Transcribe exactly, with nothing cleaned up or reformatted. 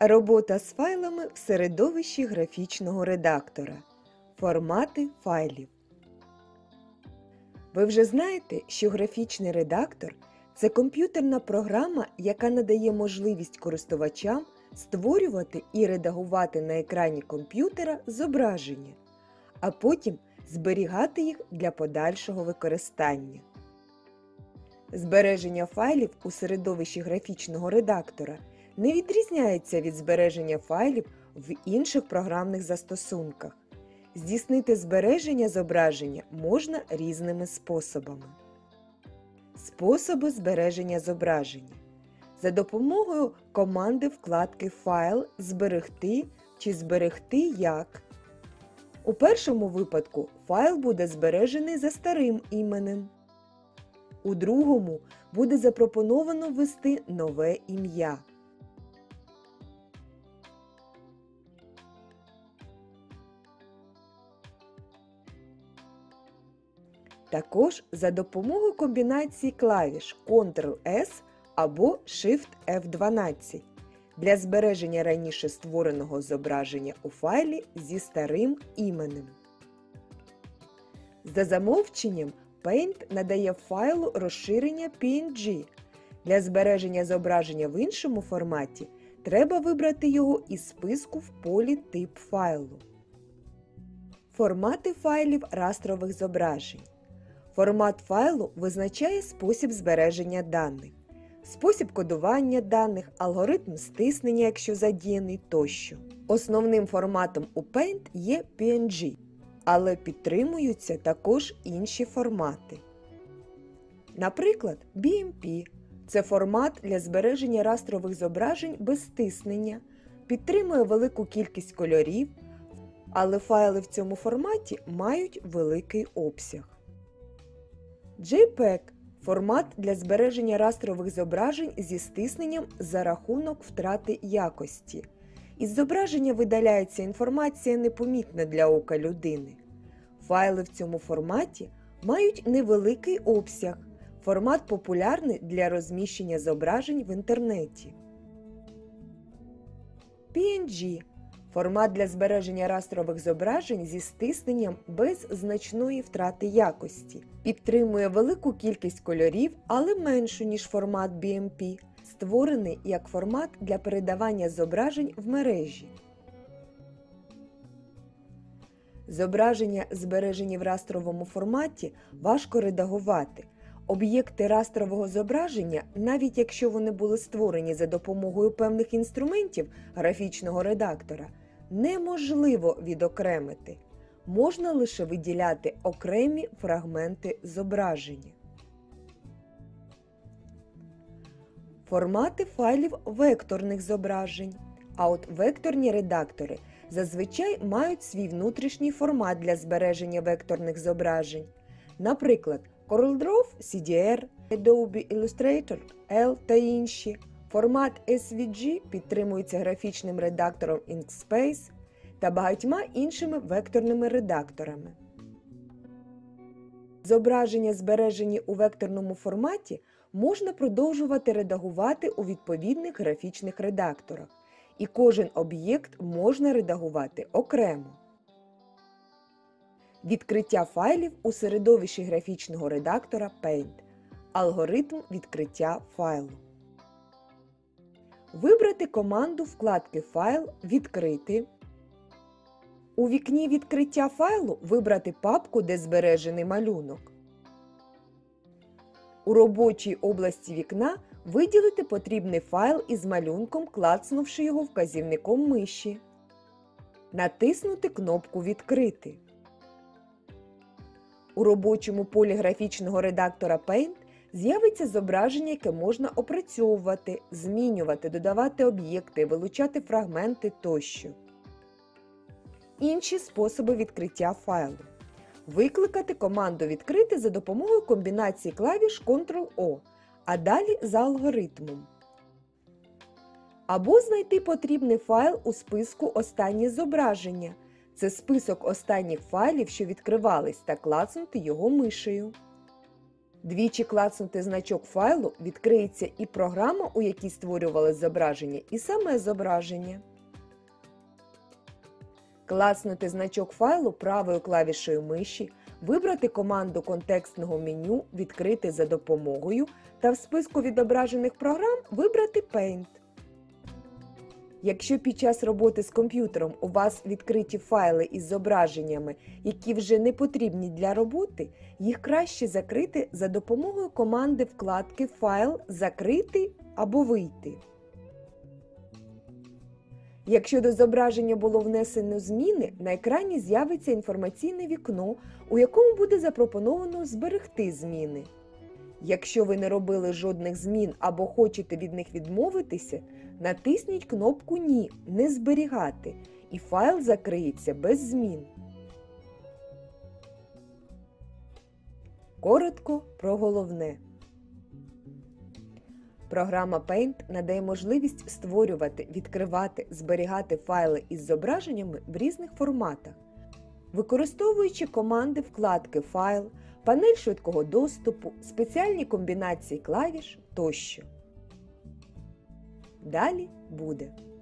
Робота з файлами в середовищі графічного редактора. Формати файлів. Ви вже знаєте, що графічний редактор – це комп'ютерна програма, яка надає можливість користувачам створювати і редагувати на екрані комп'ютера зображення, а потім зберігати їх для подальшого використання. Збереження файлів у середовищі графічного редактора не відрізняється від збереження файлів в інших програмних застосунках. Здійснити збереження зображення можна різними способами. Способи збереження зображення. За допомогою команди вкладки «Файл», «Зберегти» чи «Зберегти як». У першому випадку файл буде збережений за старим іменем. У другому буде запропоновано ввести нове ім'я. Також за допомогою комбінації клавіш контрол ес або шифт еф дванадцять для збереження раніше створеного зображення у файлі зі старим іменем. За замовченням Paint надає файлу розширення пі ен джі. Для збереження зображення в іншому форматі треба вибрати його із списку в полі «Тип файлу». Формати файлів растрових зображень. Формат файлу визначає спосіб збереження даних, спосіб кодування даних, алгоритм стиснення, якщо задіяний, тощо. Основним форматом у Paint є пі ен джі, але підтримуються також інші формати. Наприклад, бі ем пі – це формат для збереження растрових зображень без стиснення, підтримує велику кількість кольорів, але файли в цьому форматі мають великий обсяг. джей пег – формат для збереження растрових зображень зі стисненням за рахунок втрати якості. Із зображення видаляється інформація непомітна для ока людини. Файли в цьому форматі мають невеликий обсяг. Формат популярний для розміщення зображень в інтернеті. пі ен джі – формат для збереження растрових зображень зі стисненням без значної втрати якості. Підтримує велику кількість кольорів, але меншу, ніж формат бі ем пі, створений як формат для передавання зображень в мережі. Зображення, збережені в растровому форматі, важко редагувати. Об'єкти растрового зображення, навіть якщо вони були створені за допомогою певних інструментів графічного редактора, неможливо відокремити. Можна лише виділяти окремі фрагменти зображення. Формати файлів векторних зображень. А от векторні редактори зазвичай мають свій внутрішній формат для збереження векторних зображень. Наприклад, CorelDRAW сі ді ар, Adobe Illustrator L та інші. Формат ес ві джі підтримується графічним редактором Inkscape та багатьма іншими векторними редакторами. Зображення, збережені у векторному форматі, можна продовжувати редагувати у відповідних графічних редакторах, і кожен об'єкт можна редагувати окремо. Відкриття файлів у середовищі графічного редактора Paint. Алгоритм відкриття файлу. Вибрати команду вкладки «Файл», «Відкрити». У вікні відкриття файлу вибрати папку, де збережений малюнок. У робочій області вікна виділити потрібний файл із малюнком, клацнувши його вказівником миші. Натиснути кнопку «Відкрити». У робочому полі графічного редактора Paint з'явиться зображення, яке можна опрацьовувати, змінювати, додавати об'єкти, вилучати фрагменти тощо. Інші способи відкриття файлу. Викликати команду «Відкрити» за допомогою комбінації клавіш контрол о, а далі за алгоритмом. Або знайти потрібний файл у списку «Останні зображення». Це список останніх файлів, що відкривались, та клацнути його мишею. Двічі клацнути значок файлу, відкриється і програма, у якій створювали зображення, і саме зображення. Клацнути значок файлу правою клавішею миші, вибрати команду контекстного меню «Відкрити за допомогою» та в списку відображених програм вибрати Paint. Якщо під час роботи з комп'ютером у вас відкриті файли із зображеннями, які вже не потрібні для роботи, їх краще закрити за допомогою команди вкладки «Файл», «Закрити» або «Вийти». Якщо до зображення було внесено зміни, на екрані з'явиться інформаційне вікно, у якому буде запропоновано зберегти зміни. Якщо ви не робили жодних змін або хочете від них відмовитися, натисніть кнопку «Ні» – «Не зберігати» і файл закриється без змін. Коротко про головне. Програма Paint надає можливість створювати, відкривати, зберігати файли із зображеннями в різних форматах, використовуючи команди вкладки «Файл», панель швидкого доступу, спеціальні комбінації клавіш тощо. Далі буде.